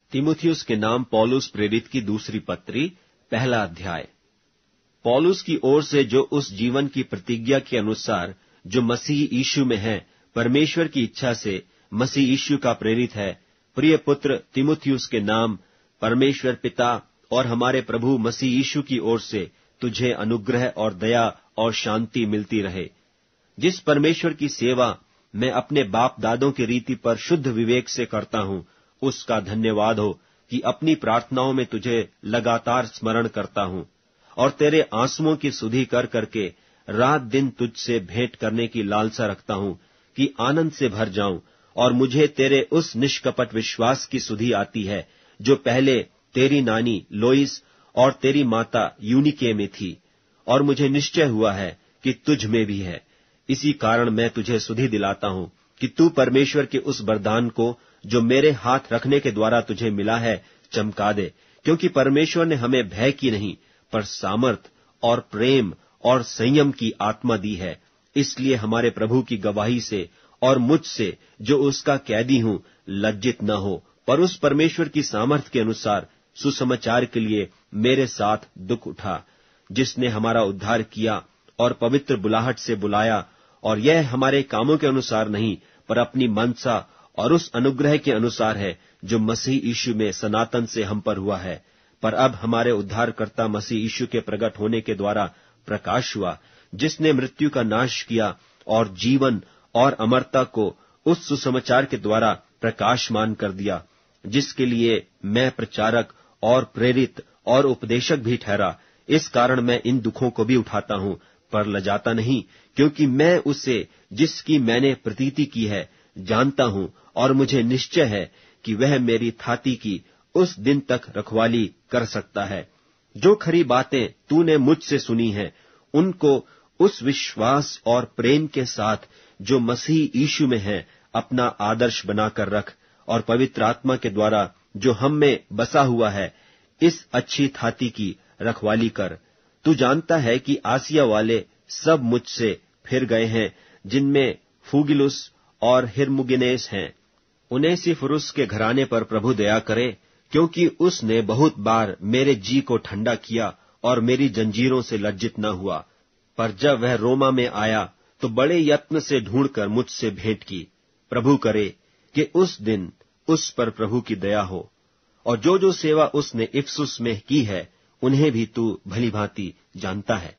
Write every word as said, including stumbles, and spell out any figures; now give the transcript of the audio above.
तीमुथियुस के नाम पौलुस प्रेरित की दूसरी पत्री, पहला अध्याय। पौलुस की ओर से, जो उस जीवन की प्रतिज्ञा के अनुसार जो मसीह यीशु में है, परमेश्वर की इच्छा से मसीह यीशु का प्रेरित है, प्रिय पुत्र तीमुथियुस के नाम परमेश्वर पिता और हमारे प्रभु मसीह यीशु की ओर से तुझे अनुग्रह और दया और शांति मिलती रहे। जिस परमेश्वर की सेवा मैं अपने बाप दादों की रीति पर शुद्ध विवेक से करता हूं, उसका धन्यवाद हो कि अपनी प्रार्थनाओं में तुझे लगातार स्मरण करता हूं और तेरे आंसुओं की सुधि कर करके रात दिन तुझसे भेंट करने की लालसा रखता हूं कि आनंद से भर जाऊं। और मुझे तेरे उस निष्कपट विश्वास की सुधि आती है जो पहले तेरी नानी लोइस और तेरी माता यूनिके में थी, और मुझे निश्चय हुआ है कि तुझ में भी है। इसी कारण मैं तुझे सुधि दिलाता हूं कि तू परमेश्वर के उस वरदान को जो मेरे हाथ रखने के द्वारा तुझे मिला है चमका दे, क्योंकि परमेश्वर ने हमें भय की नहीं पर सामर्थ और प्रेम और संयम की आत्मा दी है। इसलिए हमारे प्रभु की गवाही से और मुझसे जो उसका कैदी हूं लज्जित न हो, पर उस परमेश्वर की सामर्थ के अनुसार सुसमाचार के लिए मेरे साथ दुख उठा, जिसने हमारा उद्धार किया और पवित्र बुलाहट से बुलाया, और यह हमारे कामों के अनुसार नहीं पर अपनी मनसा और उस अनुग्रह के अनुसार है जो मसीह यीशु में सनातन से हम पर हुआ है। पर अब हमारे उद्धारकर्ता मसीह यीशु के प्रकट होने के द्वारा प्रकाश हुआ, जिसने मृत्यु का नाश किया और जीवन और अमरता को उस सुसमाचार के द्वारा प्रकाशमान कर दिया, जिसके लिए मैं प्रचारक और प्रेरित और उपदेशक भी ठहरा। इस कारण मैं इन दुखों को भी उठाता हूं, पर लजाता नहीं, क्योंकि मैं उसे जिसकी मैंने प्रतीति की है जानता हूं, और मुझे निश्चय है कि वह मेरी थाती की उस दिन तक रखवाली कर सकता है। जो खरी बातें तूने मुझसे सुनी हैं, उनको उस विश्वास और प्रेम के साथ जो मसीह यीशु में है अपना आदर्श बनाकर रख, और पवित्र आत्मा के द्वारा जो हम में बसा हुआ है इस अच्छी थाती की रखवाली कर। तू जानता है कि आसिया वाले सब मुझसे फिर गए हैं, जिनमें फूगिलुस और हिरमुगिनेस हैं। उनेसिफुरुस के घराने पर प्रभु दया करे, क्योंकि उसने बहुत बार मेरे जी को ठंडा किया और मेरी जंजीरों से लज्जित न हुआ। पर जब वह रोमा में आया तो बड़े यत्न से ढूंढकर मुझसे भेंट की। प्रभु करे कि उस दिन उस पर प्रभु की दया हो। और जो जो सेवा उसने इफसुस में की है, उन्हें भी तू भली भांति जानता है।